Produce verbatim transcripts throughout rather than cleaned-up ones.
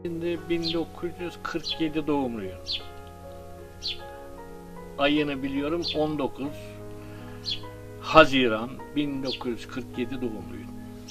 Şimdi bin dokuz yüz kırk yedi doğumluyum. Ayını biliyorum, on dokuz Haziran bin dokuz yüz kırk yedi doğumluyum.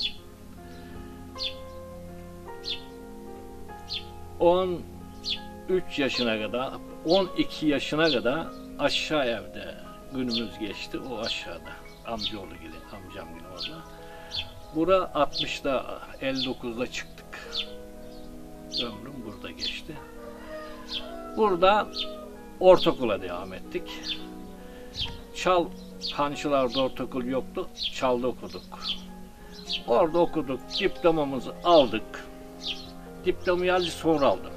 on üç yaşına kadar, on iki yaşına kadar aşağı evde günümüz geçti. O aşağıda. Amcaoğlu gibi, amcam gibi orada. Bura altmışta, elli dokuzda çıktık. Ömrüm burada geçti. Burada ortaokula devam ettik. Çal, Hançılar'da ortaokul yoktu. Çal'da okuduk. Orada okuduk. Diplomamızı aldık. Diplomayı azıcık sonra aldım.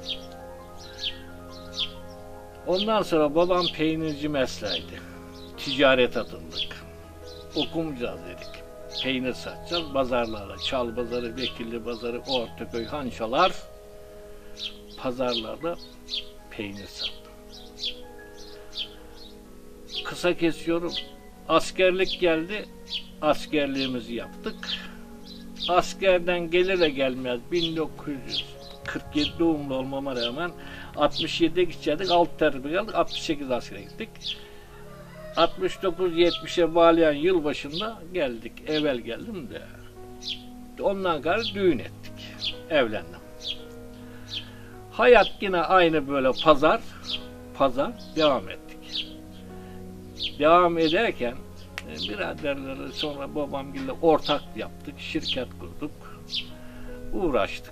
Ondan sonra babam peynirci mesleğiydi. Ticaret atıldık. Okumayacağız dedik. Peynir satacağız. Pazarlarda, Çal pazarı, Vekilli pazarı, Ortaköy, Hançalar pazarlarda peynir sattım. Kısa kesiyorum. Askerlik geldi. Askerliğimizi yaptık. Askerden gelir de gelmez bin dokuz yüz kırk yedi doğumlu olmama rağmen altmış yediye gidecektik. altı terbiye geldik. altmış sekiz askere gittik. altmış dokuz yetmişe bağlayan yıl başında geldik. Evvel geldim de ondan sonra düğün ettik. Evlendim. Hayat yine aynı böyle pazar pazar devam ettik. Devam ederken biraderleri sonra babamgille ortak yaptık. Şirket kurduk. Uğraştık.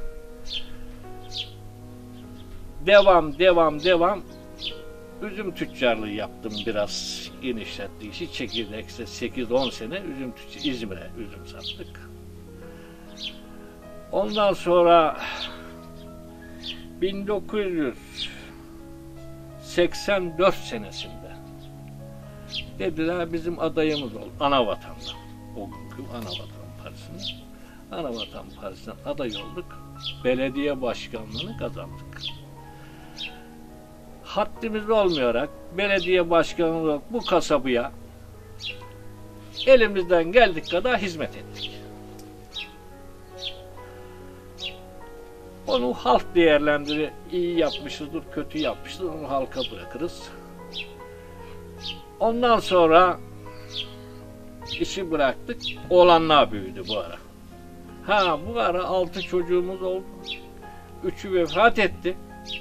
Devam, devam, devam. Üzüm tüccarlığı yaptım biraz. Genişlettik işi. Çekirdekse sekiz on sene üzüm tüccarlığı. İzmir'e üzüm sattık. Ondan sonra bin dokuz yüz seksen dört senesinde dediler bizim adayımız ol. Anavatan. O günkü Anavatan Partisi'ne. Anavatan Partisi'ne aday olduk. Belediye başkanlığını kazandık. Haddimiz olmayarak belediye başkanı olarak bu kasabaya elimizden geldik kadar hizmet ettik. Onu halk değerlendirir, iyi yapmışızdır, kötü yapmışızdır, onu halka bırakırız. Ondan sonra işi bıraktık, oğlanlar büyüdü bu ara. Ha bu ara altı çocuğumuz oldu, üçü vefat etti.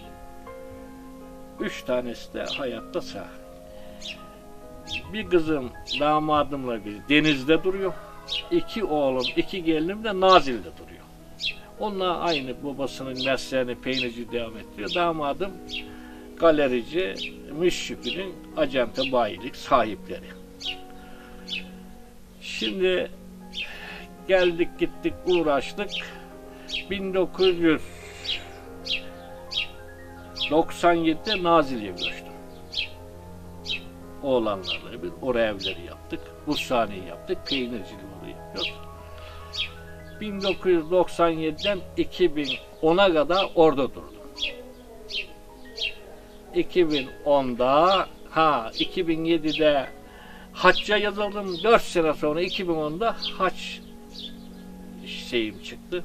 Üç tanesi de hayatta sağ. Bir kızım damadımla bir denizde duruyor. İki oğlum, iki gelinim de Nazil'de duruyor. Onlar aynı babasının mesleğini peynirci devam ettiriyor. Damadım galerici, müşşifinin acente bayilik sahipleri. Şimdi geldik gittik uğraştık. bin dokuz yüz doksan yedide Nazilli'ye göçtüm. Oğlanlarla bir oraya evleri yaptık. Burshaneyi yaptık. Peynirciliği yapıyoruz. bin dokuz yüz doksan yediden iki bin ona kadar orada durdum. iki bin onda ha iki bin yedide hacca yazıldım. dört sene sonra iki bin onda hac şeyim çıktı.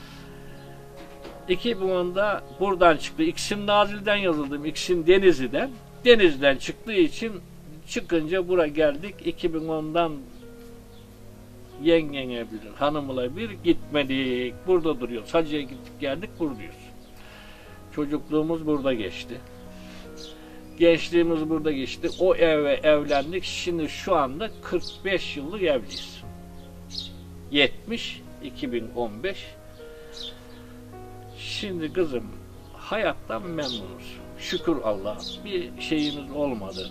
iki bin onda buradan çıktı. İksim Nazilli'den yazıldım. İksim Denizli'den. Denizli'den çıktığı için çıkınca buraya geldik. iki bin ondan yengene bir, hanımla bir gitmedik. Burada duruyoruz. Hacı'ya gittik geldik buradayız. Çocukluğumuz burada geçti. Gençliğimiz burada geçti. O eve evlendik. Şimdi şu anda kırk beş yıllık evliyiz. yetmiş iki bin on beş. Şimdi kızım hayattan memnunuz. Şükür Allah'a. Bir şeyimiz olmadı.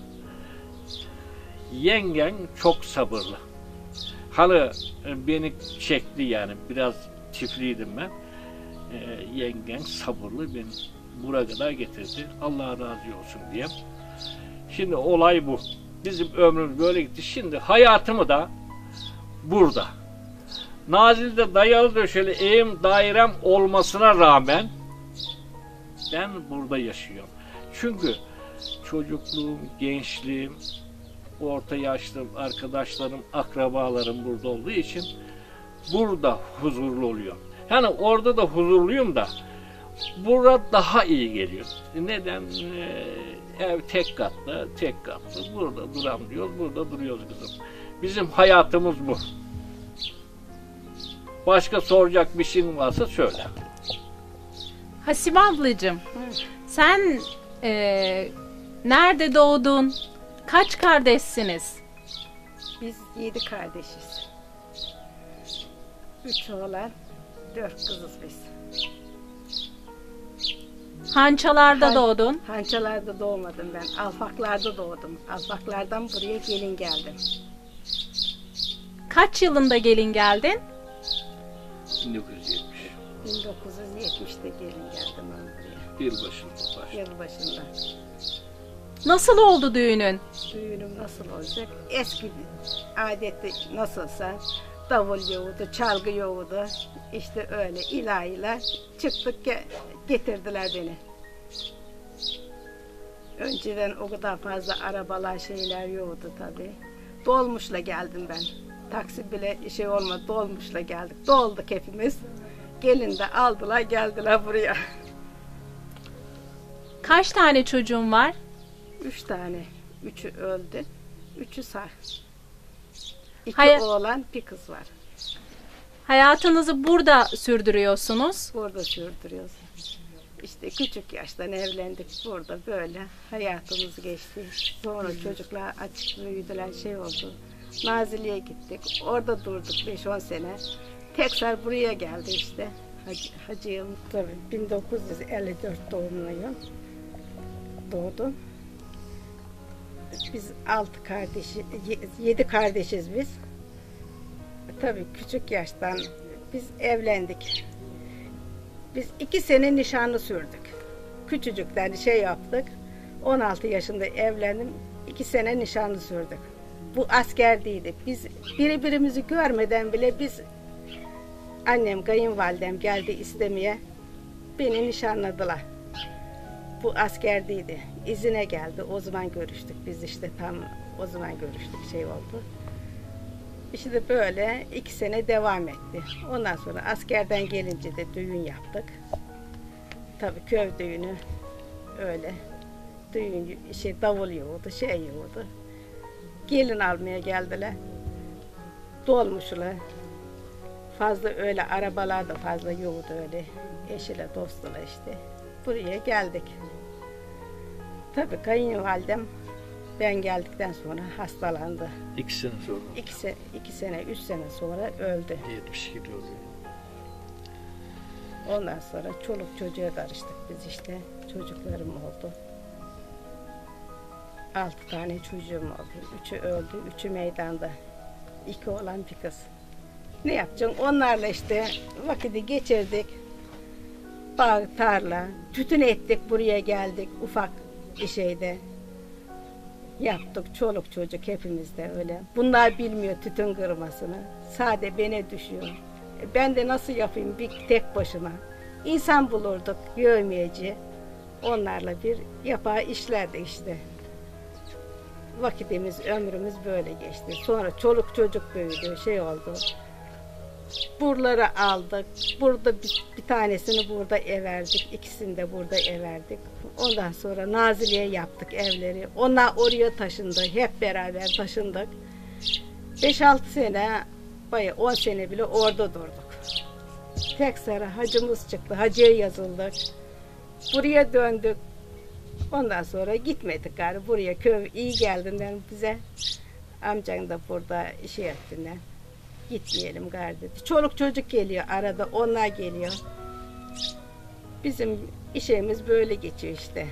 Yengen çok sabırlı. Halı beni çekti yani. Biraz tifliydim ben. Ee, yengen sabırlı beni buraya kadar getirdi. Allah razı olsun diye. Şimdi olay bu. Bizim ömrümüz böyle gitti. Şimdi hayatımı da burada. Nazilli'de dayalı döşeli evim, dairem olmasına rağmen ben burada yaşıyorum. Çünkü çocukluğum, gençliğim, orta yaşlım, arkadaşlarım, akrabalarım burada olduğu için burada huzurlu oluyorum. Yani orada da huzurluyum da burada daha iyi geliyor. Neden? Ee, ev tek katlı, tek katlı. Burada duramıyoruz, burada duruyoruz kızım. Bizim hayatımız bu. Başka soracak bir şeyin varsa söyle. Hasibe ablacığım, sen e, nerede doğdun? Kaç kardeşsiniz? Biz yedi kardeşiz. Üç oğlan, dört kızız biz. Hançalarda Han- doğdun. Hançalarda doğmadım ben. Alfaklarda doğdum. Alfaklardan buraya gelin geldim. Kaç yılında gelin geldin? bin dokuz yüz yetmiş. bin dokuz yüz yetmişte gelin geldim ben buraya. Yılbaşında başladı. Yılbaşında. Nasıl oldu düğünün? Düğünüm nasıl olacak? Eski adeti nasılsa davul yoğurdu, çalgı yoğurdu. İşte öyle ilahiler çıktık, ge- getirdiler beni. Önceden o kadar fazla arabalar şeyler yoktu tabii. Dolmuşla geldim ben. Taksi bile şey olmadı, dolmuşla geldik. Dolduk hepimiz. Gelin de aldılar, geldiler buraya. Kaç tane çocuğun var? Üç tane. Üçü öldü. Üçü sağ. İki Hayır. oğlan, bir kız var. Hayatınızı burada sürdürüyorsunuz. Burada sürdürüyoruz. İşte küçük yaştan evlendik burada böyle hayatımız geçti. Sonra çocuklar açık büyüdüler, şey oldu. Nazilli'ye gittik. Orada durduk beş on sene. Tekrar buraya geldi işte. Hacı, hacıyım tabii bin dokuz yüz elli dört doğumluyum. Doğdum. Biz altı kardeşi, ye- yedi kardeşiz biz. Tabii küçük yaştan biz evlendik. Biz iki sene nişanlı sürdük. Küçücükten şey yaptık. on altı yaşında evlendim. iki sene nişanlı sürdük. Bu askerdeydi. Biz birbirimizi görmeden bile biz annem, kayınvalidem geldi istemeye. Beni nişanladılar. Bu askerdeydi. İzine geldi. O zaman görüştük. Biz işte tam o zaman görüştük, şey oldu. İşte böyle iki sene devam etti. Ondan sonra askerden gelince de düğün yaptık. Tabii köy düğünü öyle. Düğün şey davul yoğurdu, şey yoğurdu. Gelin almaya geldiler. Dolmuşlar. Fazla öyle arabalar da fazla yoğurdu öyle. Eşiyle dostuyla işte. Buraya geldik. Tabii kayınvalidem ben geldikten sonra hastalandı. İki sene sonra. İki, se iki sene, üç sene sonra öldü. yetmiş kilo oluyor. Ondan sonra çoluk çocuğa karıştık biz işte. Çocuklarım oldu. Altı tane çocuğum oldu. Üçü öldü, üçü meydanda. İki oğlan bir kız. Ne yapacaksın? Onlarla işte vakiti geçirdik. Bağ, tarla, tütün ettik, buraya geldik ufak bir şeyde. Yaptık çoluk çocuk hepimiz de öyle. Bunlar bilmiyor tütün kırmasını. Sade bana düşüyor. E ben de nasıl yapayım bir tek başıma. İnsan bulurduk yövmeyeci. Onlarla bir yapar işlerdi işte. Vakitimiz, ömrümüz böyle geçti. Sonra çoluk çocuk büyüdü, şey oldu. Buraları aldık. Burada bir, bir tanesini burada ev verdik. İkisini de burada ev verdik. Ondan sonra Nazilli'ye yaptık evleri. Onlar oraya taşındı. Hep beraber taşındık. beş altı sene, bayağı on sene bile orada durduk. Tek sıra hacımız çıktı. Hacıya yazıldık. Buraya döndük. Ondan sonra gitmedik gari. Buraya köy iyi geldiğinden bize. Amcan da burada işi yaptığından. Gitmeyelim gari dedi. Çoluk çocuk geliyor arada. Onlar geliyor. Bizim işimiz böyle geçiyor işte.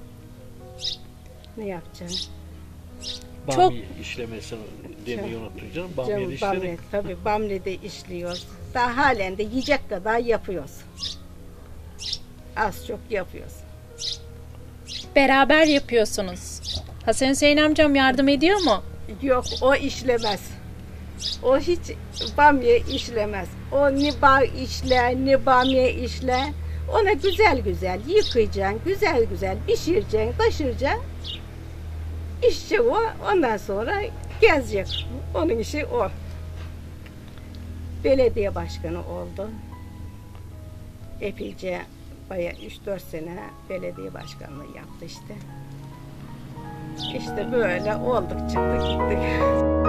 Ne yapacağız? Çok- Bamya işlemesini demeyi unuttun canım. Bamya Canım, işleri. Bamya, tabii Bamli'de işliyoruz. Daha halen de yiyecek kadar yapıyoruz. Az çok yapıyoruz. Beraber yapıyorsunuz. Hasan Hüseyin amcam yardım ediyor mu? Yok o işlemez. O hiç bamya işlemez. O ne bağ işle, ne bamya işle. Ona güzel güzel yıkayacaksın, güzel güzel pişireceksin, taşıracaksın. İşçi o, ondan sonra gezecek. Onun işi o. Belediye başkanı oldu. Epeyce Bayağı üç dört sene belediye başkanlığı yaptı işte. İşte böyle olduk çıktık gittik.